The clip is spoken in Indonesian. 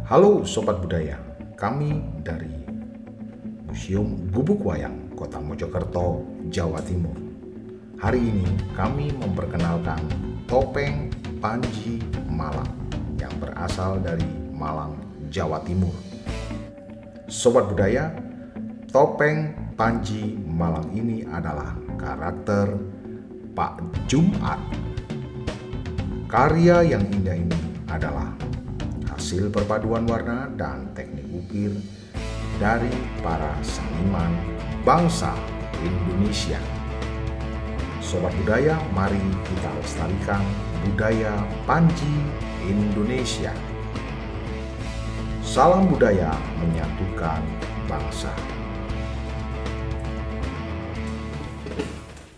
Halo Sobat Budaya, kami dari Museum Gubuk Wayang, Kota Mojokerto, Jawa Timur. Hari ini kami memperkenalkan topeng Panji Malang yang berasal dari Malang, Jawa Timur. Sobat Budaya, topeng Panji Malang ini adalah karakter Pak Jumat. Karya yang indah ini adalah hasil perpaduan warna dan teknik ukir dari para seniman bangsa Indonesia. Sobat Budaya, mari kita lestarikan budaya Panji Indonesia. Salam budaya menyatukan bangsa.